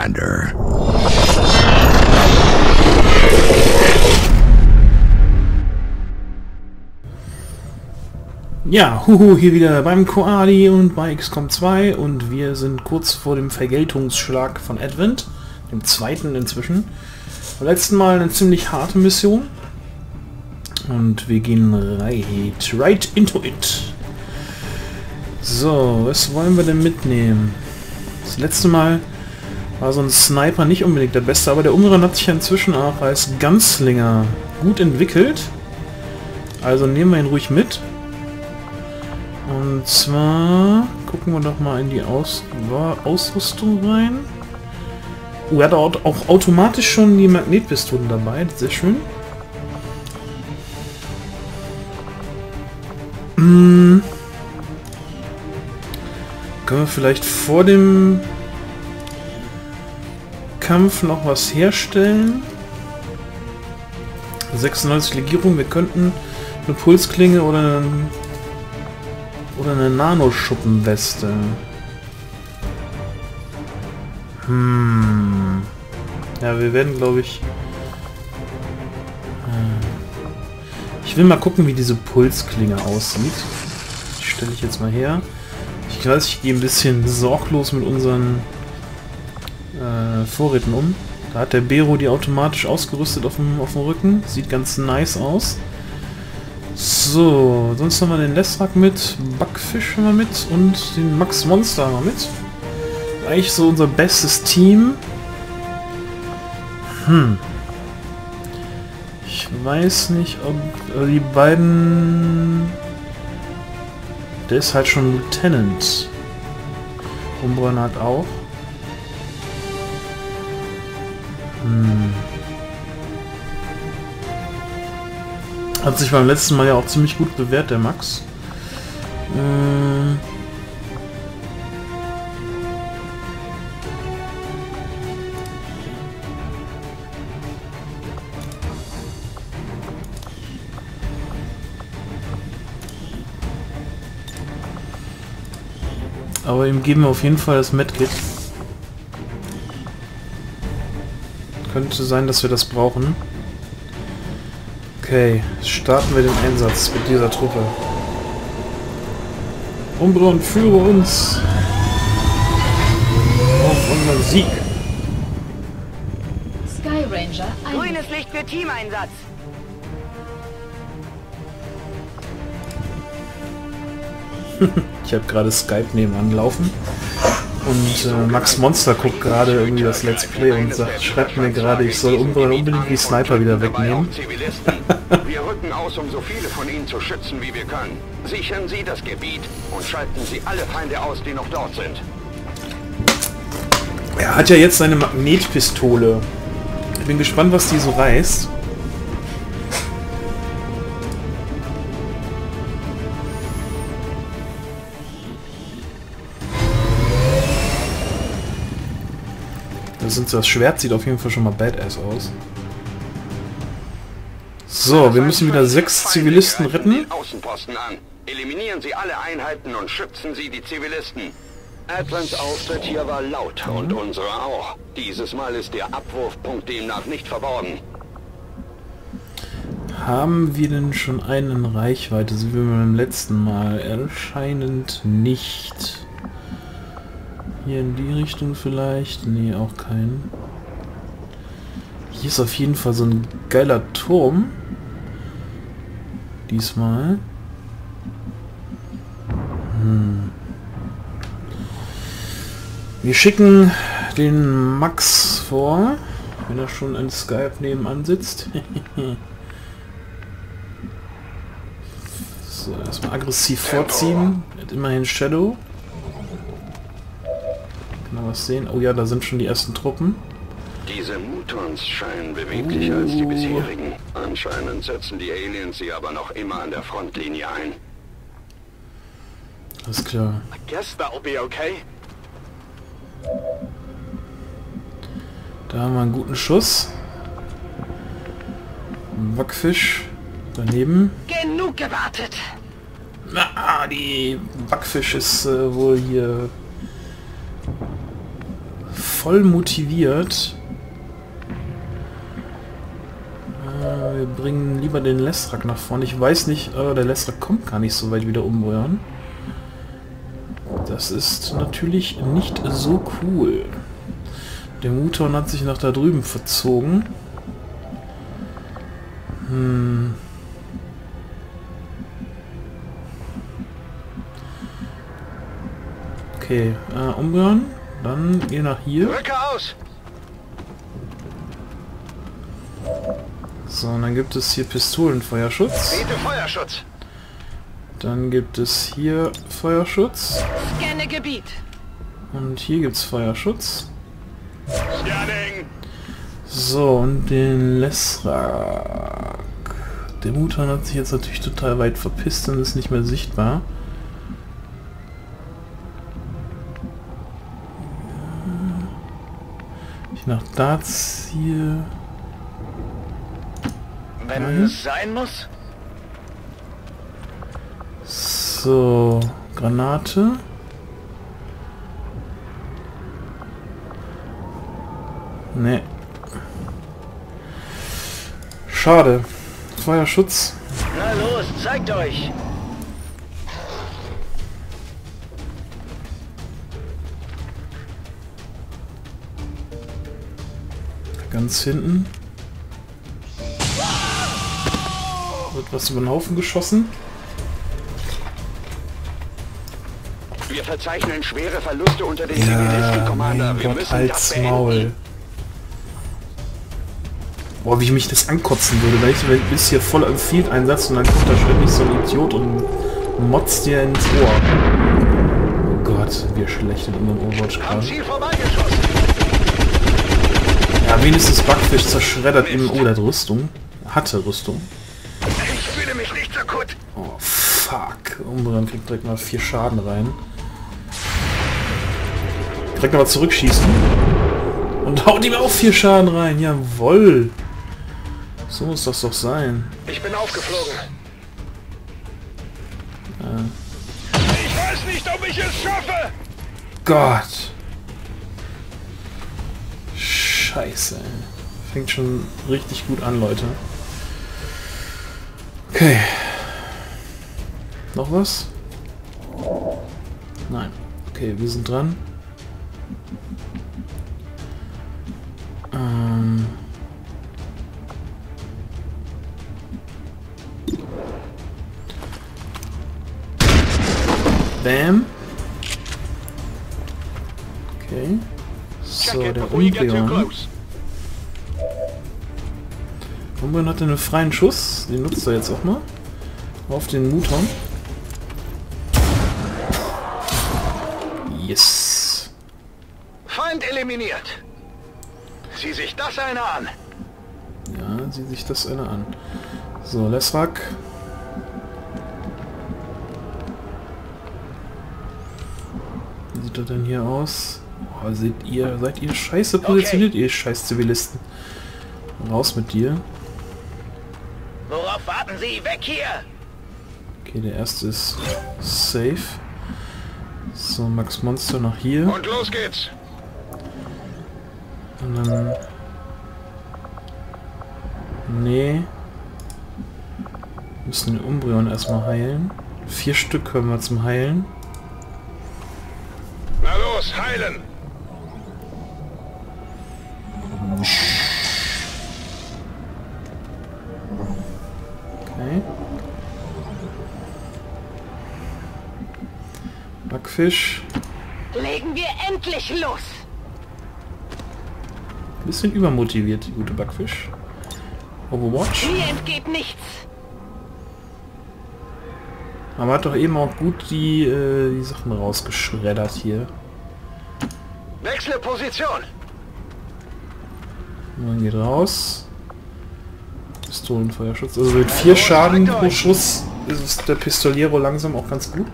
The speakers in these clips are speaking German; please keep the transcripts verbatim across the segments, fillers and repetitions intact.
Commander. Ja, huhu, hier wieder beim Koadi und bei X COM zwei und wir sind kurz vor dem Vergeltungsschlag von Advent, dem zweiten inzwischen. Beim letzten Mal eine ziemlich harte Mission und wir gehen right, right into it. So, was wollen wir denn mitnehmen? Das letzte Mal war so ein Sniper nicht unbedingt der beste, aber der Umran hat sich ja inzwischen auch als Gunslinger gut entwickelt. Also nehmen wir ihn ruhig mit. Und zwar gucken wir doch mal in die Aus Ausrüstung rein. Oh, er hat auch automatisch schon die Magnetpistolen dabei, sehr schön. Hm. Können wir vielleicht vor dem Kampf noch was herstellen? sechsundneunzig Legierung, wir könnten eine Pulsklinge oder einen Oder eine Nanoschuppenweste. Hm. Ja, wir werden, glaube ich... Ich will mal gucken, wie diese Pulsklinge aussieht. Die stelle ich jetzt mal her. Ich weiß, ich gehe ein bisschen sorglos mit unseren äh, Vorräten um. Da hat der Bero die automatisch ausgerüstet auf dem, auf dem Rücken. Sieht ganz nice aus. So, sonst haben wir den Lestrak mit, Backfisch haben wir mit und den Max Monster haben wir mit. Eigentlich so unser bestes Team. Hm. Ich weiß nicht, ob die beiden... Der ist halt schon Lieutenant. Umbron hat auch. Hm. Hat sich beim letzten Mal ja auch ziemlich gut bewährt, der Max. Ähm Aber ihm geben wir auf jeden Fall das Medkit. Könnte sein, dass wir das brauchen. Okay, starten wir den Einsatz mit dieser Truppe. Umbron, führe uns auf unseren Sieg. Sky Ranger, grünes Licht für Teameinsatz. Ich habe gerade Skype nebenan laufen und äh, Max Monster guckt gerade irgendwie das Let's Play und sagt, schreibt mir gerade, ich soll Umbron unbedingt die Sniper wieder wegnehmen. Wir rücken aus, um so viele von ihnen zu schützen, wie wir können. Sichern Sie das Gebiet und schalten Sie alle Feinde aus, die noch dort sind. Er hat ja jetzt seine Magnetpistole. Ich bin gespannt, was die so reißt. Das, sind, das Schwert sieht auf jeden Fall schon mal badass aus. So, wir müssen wieder sechs Zivilisten retten. Außenposten an. Eliminieren Sie alle Einheiten und schützen Sie die Zivilisten. Advents Auftritt hier war laut und unsere auch. Dieses Mal ist der Abwurfpunkt demnach nicht verborgen. Haben wir denn schon einen in Reichweite, so wie beim letzten Mal? Anscheinend nicht. Hier in die Richtung vielleicht? Nee, auch keinen. Hier ist auf jeden Fall so ein geiler Turm. Diesmal. Hm. Wir schicken den Max vor, wenn er schon in Skype nebenan sitzt. So, erstmal aggressiv vorziehen. Er hat immerhin Shadow. Kann man was sehen? Oh ja, da sind schon die ersten Truppen. Diese Mutons scheinen beweglicher uh. als die bisherigen. Anscheinend setzen die Aliens sie aber noch immer an der Frontlinie ein. Alles klar. I guess that'll be okay. Da haben wir einen guten Schuss. Ein Backfisch daneben. Genug gewartet. Ah, die Backfisch ist äh, wohl hier voll motiviert. Äh, wir bringen lieber den Lestrak nach vorne. Ich weiß nicht, äh, der Lestrak kommt gar nicht so weit wieder umrühren. Das ist natürlich nicht so cool. Der Muton hat sich nach da drüben verzogen. Hm. Okay, äh, umrühren. Dann geh nach hier. Rücke aus! So, und dann gibt es hier Pistolenfeuerschutz. Biete Feuerschutz! Dann gibt es hier Feuerschutz. Scanne Gebiet. Und hier gibt es Feuerschutz. Scanning! So, und den Lestrak. Der Muton hat sich jetzt natürlich total weit verpisst und ist nicht mehr sichtbar. Ich nach da ziehe. Wenn Nein. es sein muss. So, Granate. Ne. Schade. Feuerschutz. Na los, zeigt euch! Ganz hinten. Wird was über den Haufen geschossen. Wir verzeichnen schwere Verluste unter den Ja, Zivilisten, Commander. mein Wir Gott, müssen halt's das beenden. Maul. Boah, wie mich das ankotzen würde, weil ich bis hier voll im Field-Einsatz und dann kommt da ständig so ein Idiot und motzt dir ins Ohr. Oh Gott, wir schlecht in unserem Overwatch Am gerade. Ziel vorbeigeschossen. Ja, wenigstens Backfisch zerschreddert eben... Oh, der hat Rüstung. Hatte Rüstung. Ich fühle mich nicht so gut. Oh, fuck. Umbran kriegt direkt mal vier Schaden rein. Direkt mal zurückschießen. Und haut ihm auch vier Schaden rein. Jawoll. So muss das doch sein. Ich bin aufgeflogen. Äh. Ich weiß nicht, ob ich es schaffe. Gott. Scheiße, ey. Fängt schon richtig gut an, Leute. Okay. Noch was? Nein. Okay, wir sind dran. Ähm... Bam. Okay. So, der Umbreon. Umbreon hatte einen freien Schuss. Den nutzt er jetzt auch mal. Auf den Muton. Yes. Feind eliminiert. Sieh sich das einer an. Ja, sieh sich das einer an. So, Lestrak. Wie sieht das denn hier aus? Oh, seht ihr, seid ihr scheiße positioniert, okay. Ihr scheiß Zivilisten. Raus mit dir. Worauf warten Sie? Weg hier! Okay, der erste ist safe. So, Max Monster nach hier. Und los geht's! Und dann... Nee. Wir müssen den Umbreon erstmal heilen. Vier Stück können wir zum Heilen. Na los, heilen! Okay. Backfisch. Legen wir endlich los! Bisschen übermotiviert, die gute Backfisch. Overwatch. Mir entgeht nichts! Aber hat doch eben auch gut die, äh, die Sachen rausgeschreddert hier. Wechsle Position! Man geht raus. Pistolenfeuerschutz. Also mit vier Schaden pro Schuss ist der Pistoliero langsam auch ganz gut.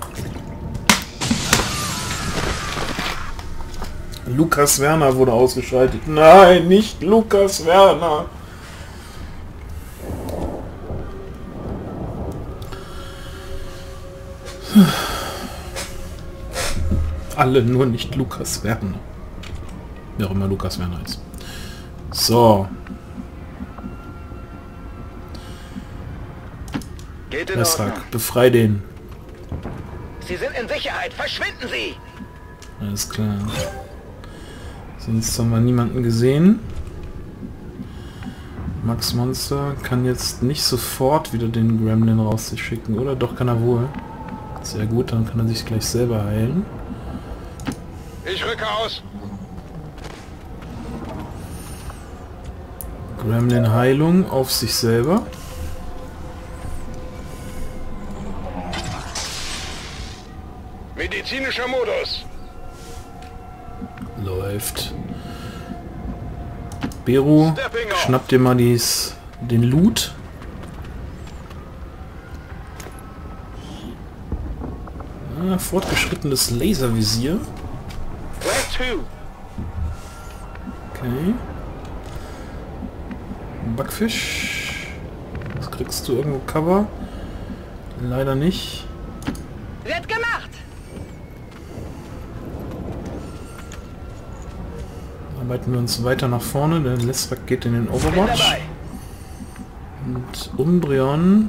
Lukas Werner wurde ausgeschaltet. Nein, nicht Lukas Werner. Alle, nur nicht Lukas Werner. Wie auch immer Lukas Werner ist. So. Geht in Ordnung. Lestrak, befrei den. Sie sind in Sicherheit. Verschwinden Sie! Alles klar. Sonst haben wir niemanden gesehen. Max Monster kann jetzt nicht sofort wieder den Gremlin rausschicken, oder? Doch, kann er wohl. Sehr gut, dann kann er sich gleich selber heilen. Ich rücke aus. Gremlin Heilung auf sich selber. Medizinischer Modus. Läuft. Beru, schnapp dir mal dies, den Loot. Ah, fortgeschrittenes Laservisier. Okay. Backfisch. Was kriegst du irgendwo Cover? Leider nicht. Wird gemacht! Arbeiten wir uns weiter nach vorne. Der Lestrak geht in den Overwatch. Und Umbreon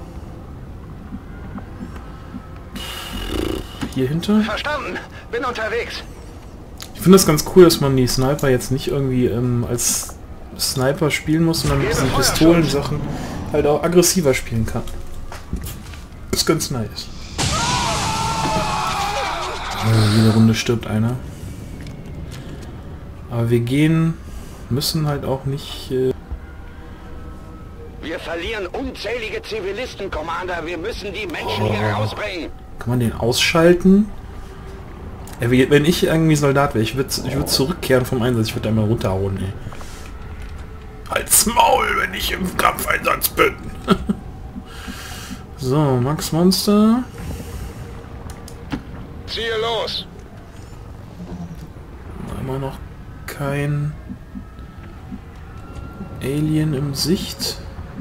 hier hinter. Verstanden. Bin unterwegs. Ich finde das ganz cool, dass man die Sniper jetzt nicht irgendwie ähm, als Sniper spielen muss, sondern mit diesen Pistolen-Sachen halt auch aggressiver spielen kann. Ist ganz nice. Also jede Runde stirbt einer. Aber wir gehen, müssen halt auch nicht... Äh Wir verlieren unzählige Zivilisten, Commander. Wir müssen die Menschen oh. hier rausbringen. Kann man den ausschalten? Ja, wie, wenn ich irgendwie Soldat wäre, ich würde ich würd zurückkehren vom Einsatz, ich würde einmal runterhauen, ey. Halt's Maul, wenn ich im Kampfeinsatz bin. So, Max Monster. Ziehe los. Immer noch kein Alien im Sicht.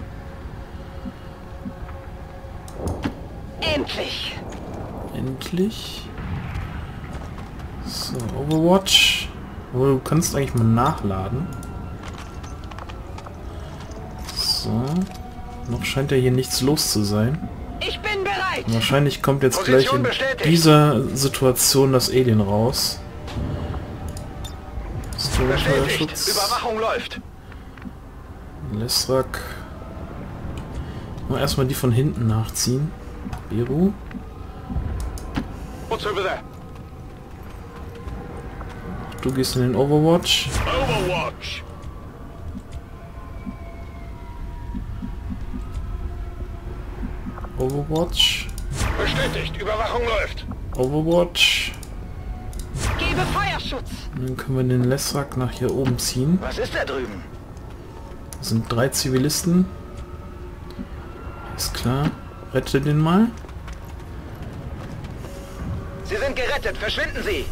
Endlich! Endlich. So, Overwatch. Oh, du kannst eigentlich mal nachladen. So. Noch scheint ja hier nichts los zu sein. Ich bin bereit! Wahrscheinlich kommt jetzt Position gleich in bestätigt. dieser Situation das Alien raus. Bestätigt. Überwachung läuft. Lestrak. Mal erstmal die von hinten nachziehen. Beru. Du gehst in den Overwatch. Overwatch. Overwatch. Bestätigt. Überwachung läuft. Overwatch. Gebe Feuerschutz! Dann können wir den Lestrak nach hier oben ziehen. Was ist da drüben? Das sind drei Zivilisten. Ist klar. Rette den mal. Sie sind gerettet. Verschwinden Sie.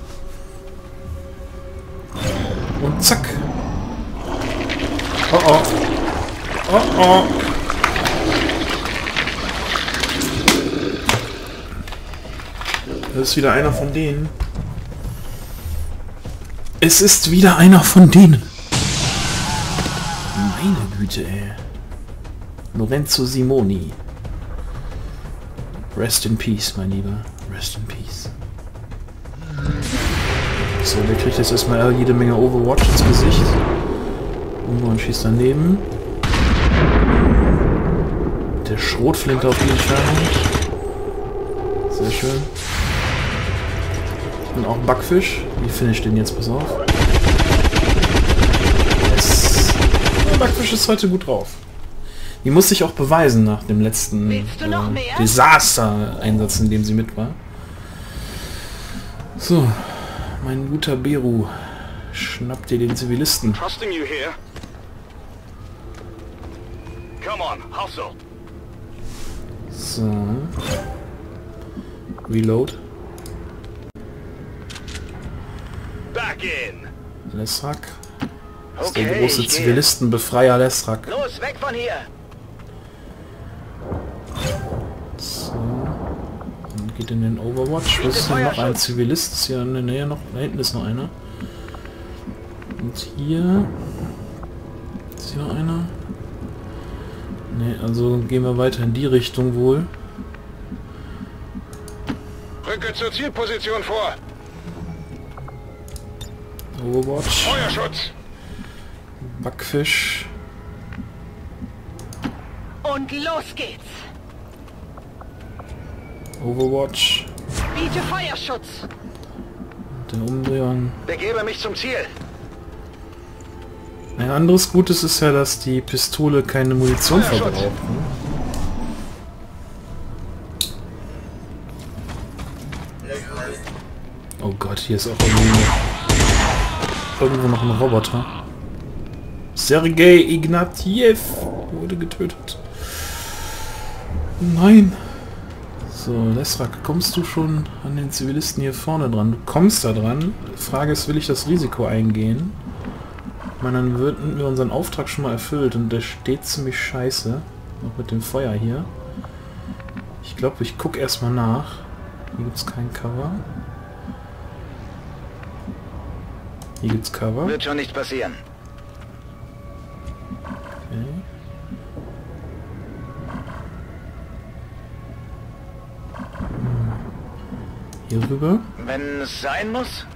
Und zack. Oh oh. Oh oh. Das ist wieder einer von denen. Es ist wieder einer von denen. Meine Güte, ey. Lorenzo Simoni. Rest in Peace, mein Lieber. Rest in Peace. So, der kriegt jetzt erstmal jede Menge Overwatch ins Gesicht. Irgendwann schießt daneben. Der Schrotflinte auf die Entfernung. Sehr schön. Und auch Backfisch. Wie finish den jetzt? Pass auf. Yes. Ja, Backfisch ist heute gut drauf. Die muss sich auch beweisen nach dem letzten äh, Desaster-Einsatz, in dem sie mit war. So, mein guter Beru. Schnapp dir den Zivilisten. Trusting you here. Come on, hustle. So. Reload. Back in. Lestrak. Das ist Okay, der große ich gehe. Zivilistenbefreier Lestrak. Los, weg von hier. So. Und geht in den Overwatch. Wo ist denn noch ein Zivilist? Ist hier in der Nähe noch? Da hinten ist noch einer. Und hier... Ist hier noch einer? Ne, also gehen wir weiter in die Richtung wohl. Rücke zur Zielposition vor. Overwatch. Feuerschutz. Backfisch. Und los geht's. Overwatch. Biete Feuerschutz. Der Umbreon. Begebe mich zum Ziel. Ein anderes Gutes ist ja, dass die Pistole keine Munition Feuerschutz. verbraucht. Ne? Oh Gott, hier ist auch irgendwo, irgendwo noch ein Roboter. Sergei Ignatiev wurde getötet. Nein. So, Lesrak, kommst du schon an den Zivilisten hier vorne dran? Du kommst da dran. Die Frage ist, will ich das Risiko eingehen? Ich meine, dann würden wir unseren Auftrag schon mal erfüllt und der steht ziemlich scheiße. Noch mit dem Feuer hier. Ich glaube, ich gucke erstmal nach. Hier gibt es kein Cover. Hier gibt's Cover. Wird schon nicht passieren. Okay. Hm. Hier rüber. Wenn es sein muss.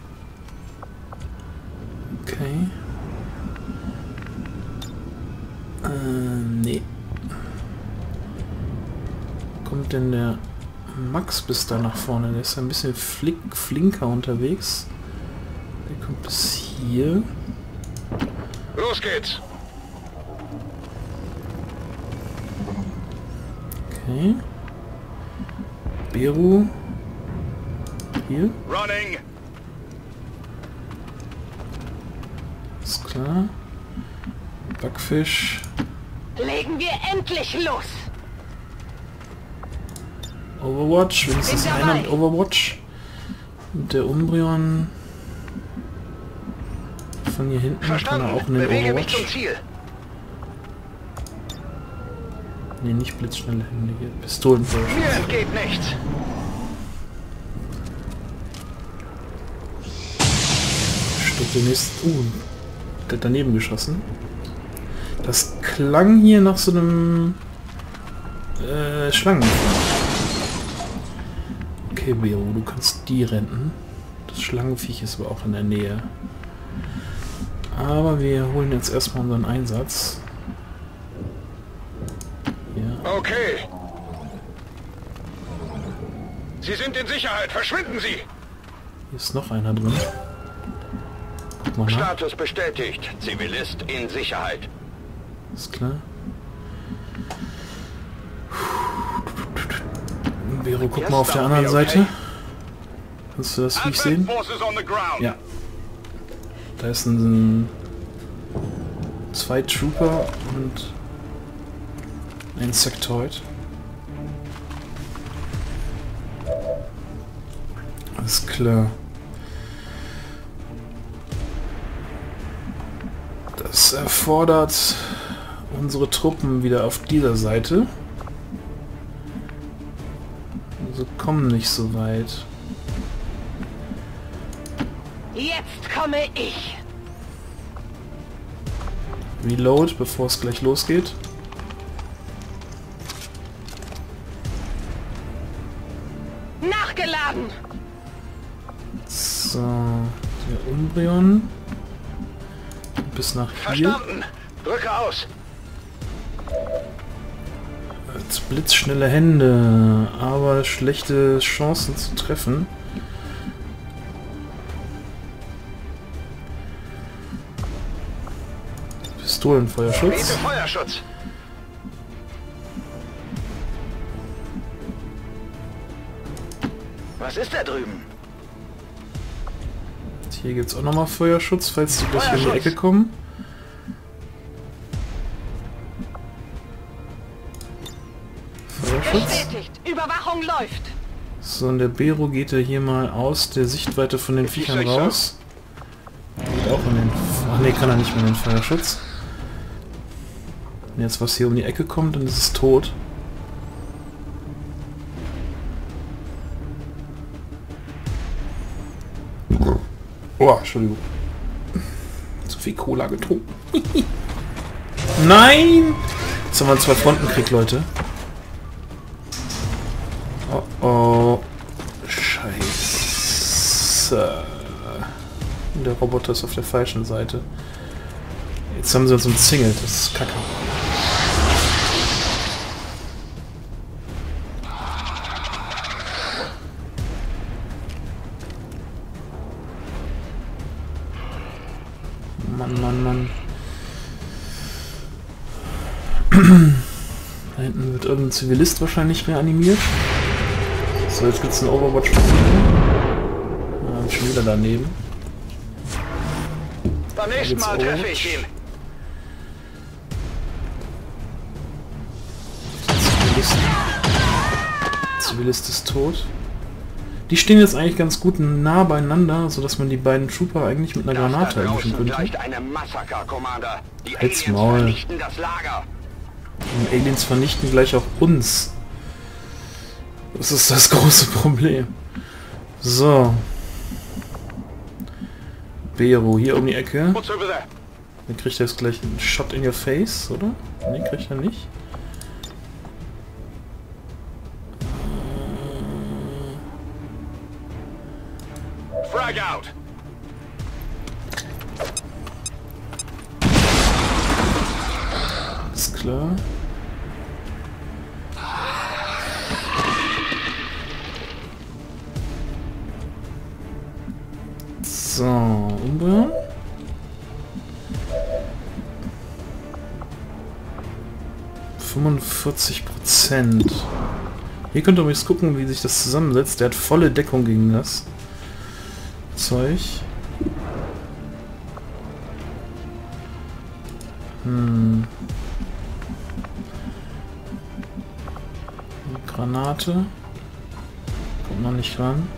Okay. Äh, nee. Kommt denn der Max bis da nach vorne? Der ist ein bisschen flick, flinker unterwegs. Der kommt bis hier. Los geht's. Okay. Beru. Hier. Running. Ist klar. Backfisch. Legen wir endlich los. Overwatch. Wenigstens Bin einer dabei. mit Overwatch. Und der Umbreon. Von hier hinten kann er Verstanden. auch in den Bewege mich Overwatch. zum Ziel. Ne, nicht blitzschnelle Hände hier. Pistolenfeuer. Mir entgeht nichts. Steckt der nächste. Uh, der hat daneben geschossen. Das klang hier nach so einem äh, Schlangen. Okay, Bero, du kannst die retten. Das Schlangenviech ist aber auch in der Nähe. Aber wir holen jetzt erstmal unseren Einsatz. Ja. Okay. Sie sind in Sicherheit. Verschwinden Sie. Hier ist noch einer drin. Guck mal nach. Status bestätigt. Zivilist in Sicherheit. Ist klar. Bero, guck mal auf der anderen Seite. Kannst du das Viech sehen? Ja. Da ist ein, ein zwei Trooper und ein Sektoid. Alles klar. Das erfordert unsere Truppen wieder auf dieser Seite. Also kommen nicht so weit. Jetzt komme ich. Reload, bevor es gleich losgeht. Nachgeladen. So, der Umbreon. Bis nach hier. Verstanden. Drücke aus. Jetzt blitzschnelle Hände, aber schlechte Chancen zu treffen. Pistolenfeuerschutz. Biete Feuerschutz. Was ist da drüben? Hier gibt es auch nochmal Feuerschutz, falls die gleich in die Feuerschutz. Ecke kommen. Feuerschutz. Bestätigt. Überwachung läuft. So, und der Bero geht ja hier mal aus der Sichtweite von den Viechern sechs, raus. Geht auch in den... Ach ne, kann er nicht mehr in den Feuerschutz. Und jetzt, was hier um die Ecke kommt, dann ist es tot. Oh, Entschuldigung. Zu viel Cola getrunken. Nein! Jetzt haben wir zwei Frontenkrieg, Leute. Oh oh. Scheiße. Der Roboter ist auf der falschen Seite. Jetzt haben sie uns umzingelt. Das ist kacke. Mann, Mann, Mann. Da hinten wird irgendein Zivilist wahrscheinlich reanimiert. So, jetzt gibt es einen Overwatch. Ja, schon wieder daneben. Beim nächsten Mal treffe ich ihn. Zivilist. Zivilist ist tot. Die stehen jetzt eigentlich ganz gut nah beieinander, sodass man die beiden Trooper eigentlich mit einer Granate erwischen könnte. Eine Massaker, Commander. Die Halt's Aliens Maul. vernichten das Lager. Und Aliens vernichten gleich auch uns. Das ist das große Problem. So. Bero, hier um die Ecke. Dann kriegt er jetzt gleich einen Shot in your face, oder? Ne, kriegt er nicht. Frag out. Ist klar. So, Umbra. fünfundvierzig Prozent. Hier könnt ihr übrigens gucken, wie sich das zusammensetzt. Der hat volle Deckung gegen das Zeug. Hm. Granate. Kommt noch nicht ran.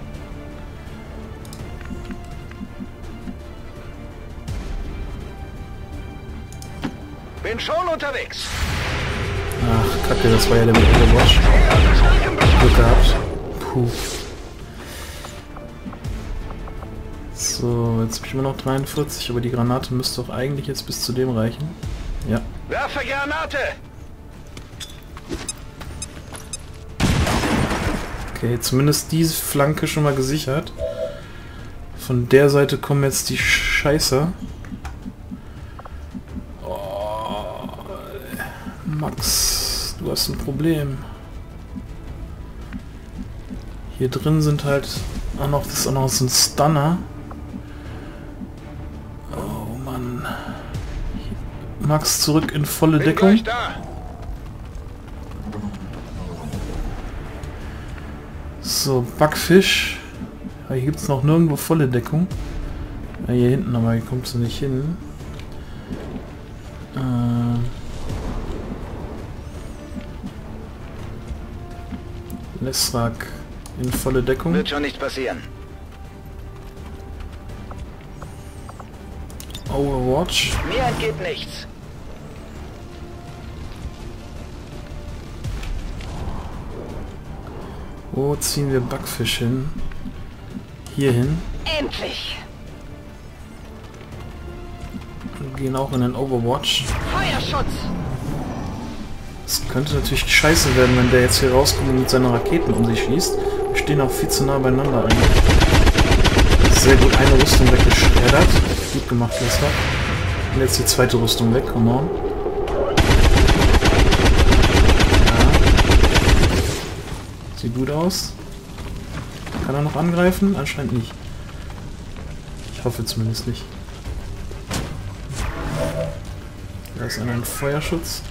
Bin schon unterwegs. Ach, kacke, das war ja der mit Overwatch. Glück gehabt. Puh. So, jetzt habe ich immer noch dreiundvierzig, aber die Granate müsste doch eigentlich jetzt bis zu dem reichen. Ja. Werfe Granate! Okay, zumindest diese Flanke schon mal gesichert. Von der Seite kommen jetzt die Scheiße. Oh, Max, du hast ein Problem. Hier drin sind halt auch noch, das ist auch noch so ein Stunner. Oh Mann. Max, zurück in volle Bin Deckung. gleich da. So, Backfisch. Ja, hier gibt es noch nirgendwo volle Deckung. Ja, hier hinten, aber hier kommst du nicht hin. Äh Lesrak in volle Deckung. Wird schon nicht passieren. Overwatch. Mir entgeht nichts. Wo ziehen wir Backfisch hin? Hier hin. Endlich! Wir gehen auch in den Overwatch. Feuerschutz! Es könnte natürlich scheiße werden, wenn der jetzt hier rauskommt und mit seinen Raketen um sich schießt. Wir stehen auch viel zu nah beieinander eigentlich. Sehr gut, eine Rüstung weggeschreddert. Gut gemacht, Lesser. Und jetzt die zweite Rüstung weg, come on. Sieht gut aus. Kann er noch angreifen? Anscheinend nicht. Ich hoffe zumindest nicht. Da ist ein Feuerschutz.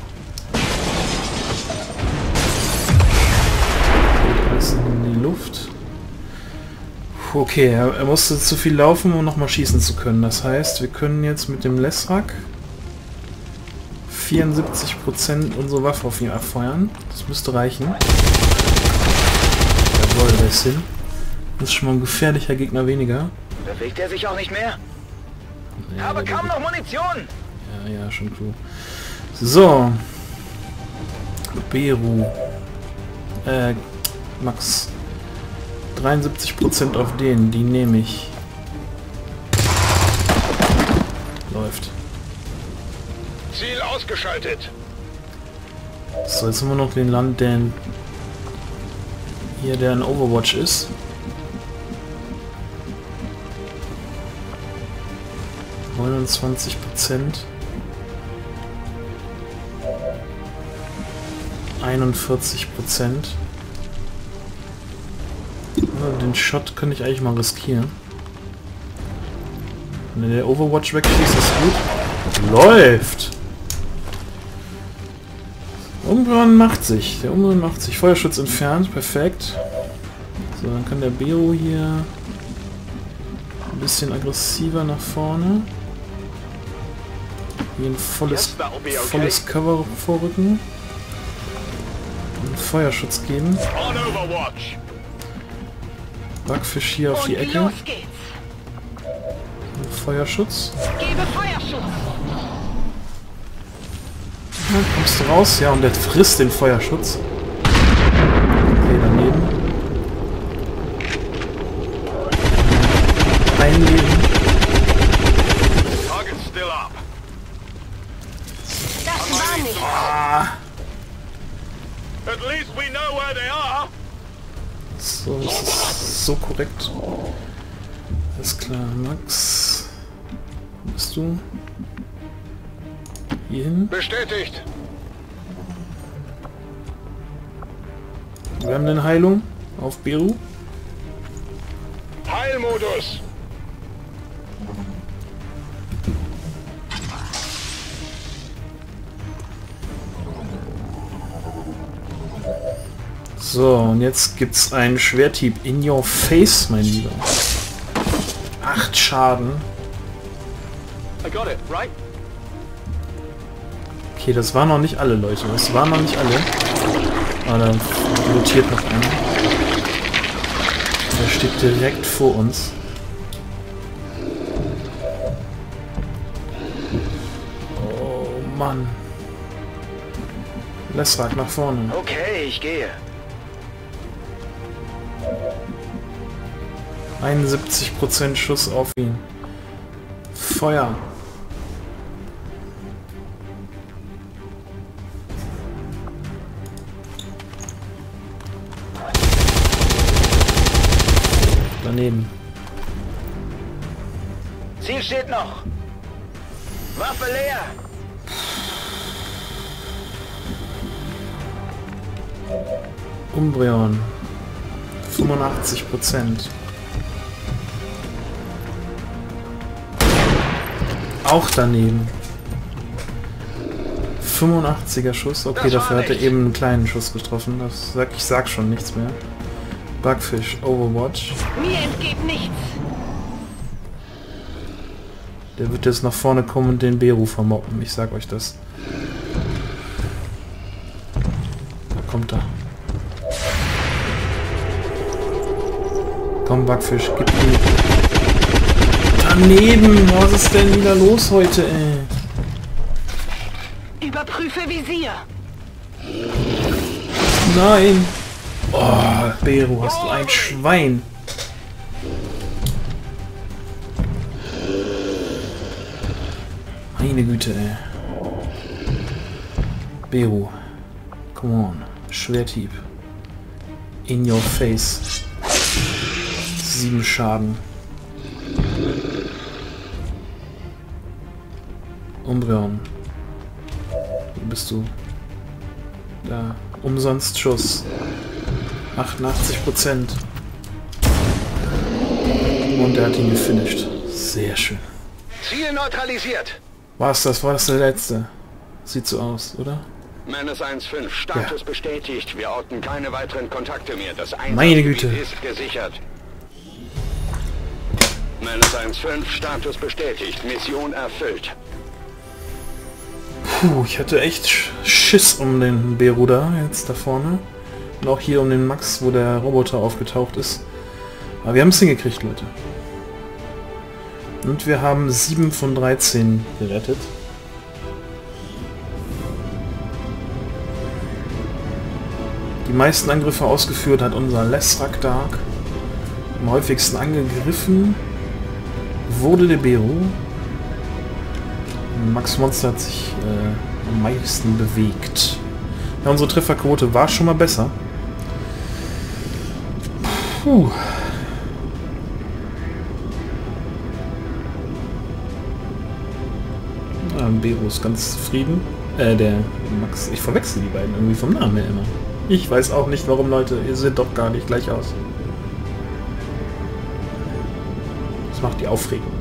Da ist in die Luft. Okay, er, er musste zu viel laufen, um nochmal schießen zu können. Das heißt, wir können jetzt mit dem Lesrak vierundsiebzig Prozent unsere Waffe auf ihn abfeuern. Das müsste reichen. Jawohl, der ist hin. Das ist schon mal ein gefährlicher Gegner weniger. Bewegt er sich auch nicht mehr? Ja, Habe kaum noch Munition! Ja, ja, schon cool. So. Beru. Äh, Max. dreiundsiebzig Prozent auf den, die nehme ich. läuft. Ziel ausgeschaltet. So, jetzt haben wir noch den Land, der hier der in Overwatch ist. neunundzwanzig Prozent. einundvierzig Prozent. Ja, den Shot könnte ich eigentlich mal riskieren. Wenn der Overwatch wegschießt, ist gut. Läuft! Umbran macht sich. Der Umbran macht sich. Feuerschutz entfernt. Perfekt. So, dann kann der Bero hier ein bisschen aggressiver nach vorne. Hier ein volles, volles Cover vorrücken. Und Feuerschutz geben. Backfisch hier auf die Ecke. Los geht's. Feuerschutz. Gebe Feuerschutz. Ja, kommst du raus? Ja, und der frisst den Feuerschutz. Okay, daneben. Einleben. Das war nicht. Ah. At least we know where they are. So, das ist so korrekt. Alles klar, Max. Wo bist du? Hierhin. Bestätigt. Wir haben eine Heilung auf Beru. Heilmodus. So, und jetzt gibt's einen Schwerthieb in your face, mein Lieber. Acht Schaden. I got it, right? Okay, das waren noch nicht alle, Leute. Das waren noch nicht alle. Ah, da rotiert noch einer. Der steht direkt vor uns. Oh Mann. Lessrak nach vorne. Okay, ich gehe. einundsiebzig Prozent Schuss auf ihn. Feuer. Daneben. Ziel steht noch. Waffe leer. Umbreon. fünfundachtzig Prozent. Auch daneben. fünfundachtziger Schuss. Okay, dafür hat er eben einen kleinen Schuss getroffen. Das sag, ich sag schon nichts mehr. Backfisch, Overwatch. Mir entgeht nichts. Der wird jetzt nach vorne kommen und den Beru vermoppen. Ich sag euch das. Da kommt er. Komm, Backfisch, gib ihm. Daneben! Was ist denn wieder los heute, ey? Überprüfe Visier. Nein! Oh, Beru, hast du ein Schwein! Meine Güte, ey. Beru. Come on. Schwerthieb. In your face. Sieben Schaden. Umbreon. Wo bist du? Da. Umsonst Schuss. achtundachtzig Prozent. Und er hat ihn gefinisht. Sehr schön. Ziel neutralisiert. War's das? War das der letzte? Sieht so aus, oder? Menace eins fünf, Status Ja. bestätigt. Wir orten keine weiteren Kontakte mehr. Das Meine Güte. Einsatzgebiet ist gesichert. Menace eins fünf, Status bestätigt. Mission erfüllt. Puh, ich hatte echt Sch- Schiss um den Beru da, jetzt da vorne. Und auch hier um den Max, wo der Roboter aufgetaucht ist. Aber wir haben es hingekriegt, Leute. Und wir haben sieben von dreizehn gerettet. Die meisten Angriffe ausgeführt hat unser Lessrak Dark. Am häufigsten angegriffen wurde der Beru. Max Monster hat sich äh, am meisten bewegt. Ja, unsere Trefferquote war schon mal besser. Puh. Ja, Bero ist ganz zufrieden. Äh, der Max, ich verwechsel die beiden irgendwie vom Namen her immer. Ich weiß auch nicht, warum, Leute. Ihr seht doch gar nicht gleich aus. Das macht die Aufregung.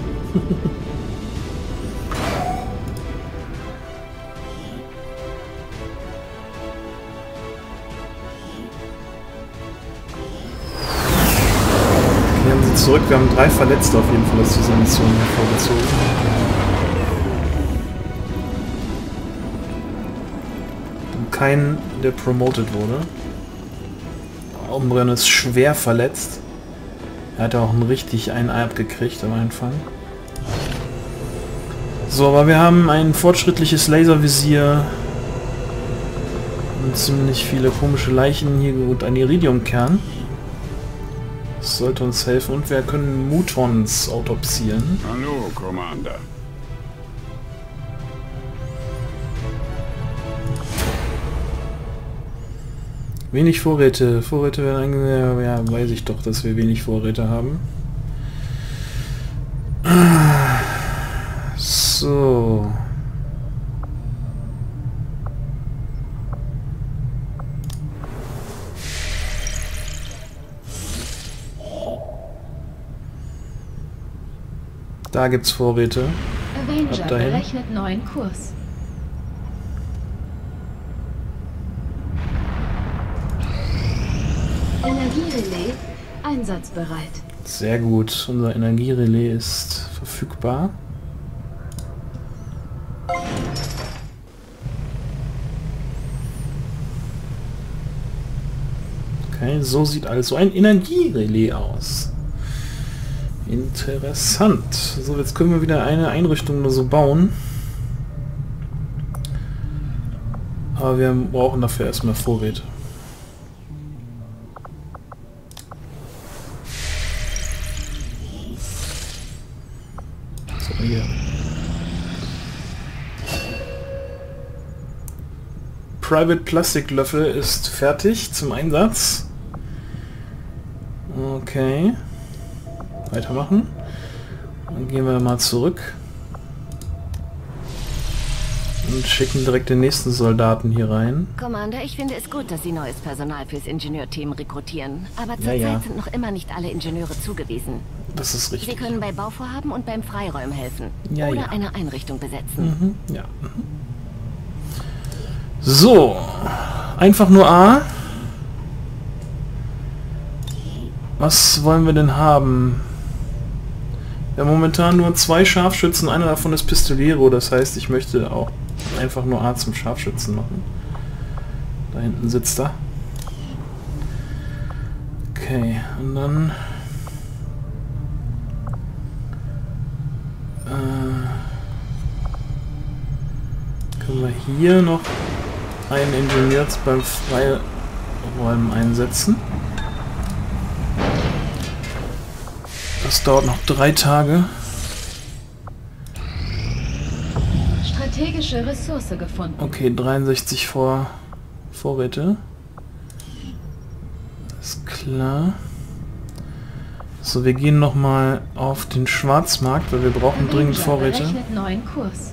Wir haben sie zurück. Wir haben drei Verletzte auf jeden Fall aus dieser Mission hervorgezogen. Kein, der promoted wurde. Umbrennen ist schwer verletzt. Er hat ja auch einen richtig einen Ei abgekriegt am Anfang. So, aber wir haben ein fortschrittliches Laservisier und ziemlich viele komische Leichen hier und ein Iridiumkern. Das sollte uns helfen und wir können Mutons autopsieren. Hallo, Commander. Wenig Vorräte. Vorräte werden eingesetzt. Ja, weiß ich doch, dass wir wenig Vorräte haben. So. Da gibt's Vorräte. Avenger berechnet neuen Kurs. Energierelais einsatzbereit. Sehr gut. Unser Energierelais ist verfügbar. Okay, so sieht also ein Energierelais aus. Interessant. So, jetzt können wir wieder eine Einrichtung nur so bauen. Aber wir brauchen dafür erstmal Vorräte. So, hier. Private Plastiklöffel ist fertig zum Einsatz. Okay. Weitermachen. Dann gehen wir mal zurück. Und schicken direkt den nächsten Soldaten hier rein. Commander, ich finde es gut, dass Sie neues Personal fürs Ingenieurteam rekrutieren. Aber Ja, zurzeit ja. sind noch immer nicht alle Ingenieure zugewiesen. Das ist Sie richtig. können bei Bauvorhaben und beim Freiräumen helfen. Ja, oder ja. eine Einrichtung besetzen. Mhm, ja. Mhm. So. Einfach nur A. Was wollen wir denn haben? Wir haben momentan nur zwei Scharfschützen, einer davon ist Pistolero, das heißt, ich möchte auch einfach nur A zum Scharfschützen machen. Da hinten sitzt er. Okay, und dann... Äh, können wir hier noch einen Ingenieur beim Freiräumen einsetzen. Das dauert noch drei Tage. Strategische Ressource gefunden. Okay, dreiundsechzig Vor Vorräte. Ist klar. So, wir gehen noch mal auf den Schwarzmarkt, weil wir brauchen Avenger dringend Vorräte. berechnet neuen Kurs.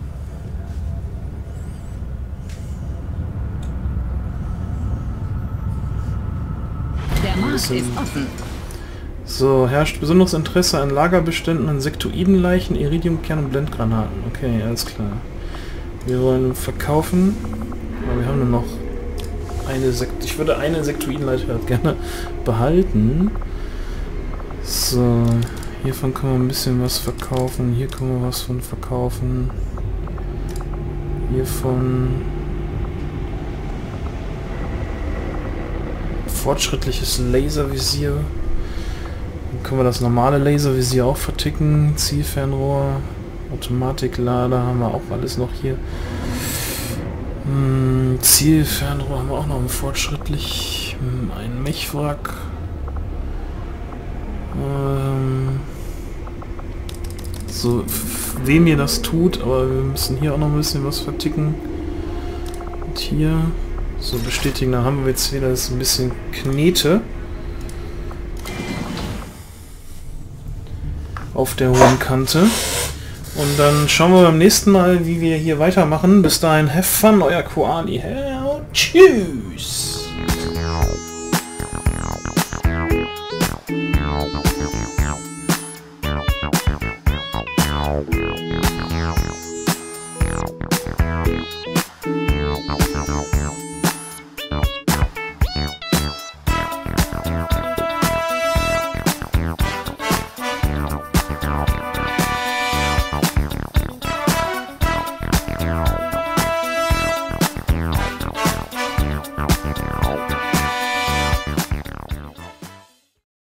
Der Markt ist offen. So, herrscht besonderes Interesse an Lagerbeständen an Sektoidenleichen, Iridiumkern und Blendgranaten. Okay, alles klar. Wir wollen verkaufen, aber wir haben nur noch eine Sekt... Ich würde eine Sektoidenleiche gerne behalten. So, hiervon können wir ein bisschen was verkaufen. Hier können wir was von verkaufen. Hiervon... Fortschrittliches Laservisier. Dann können wir das normale Laservisier auch verticken. Zielfernrohr, Automatiklader haben wir auch alles noch hier. Hm, Zielfernrohr haben wir auch noch fortschrittlich. Hm, ein Mechwrack. Ähm, so, wem ihr das tut, aber wir müssen hier auch noch ein bisschen was verticken. Und hier, so bestätigen, da haben wir jetzt wieder das ein bisschen Knete auf der hohen Kante. Und dann schauen wir beim nächsten Mal, wie wir hier weitermachen. Bis dahin, have fun, euer Koali. Tschüss!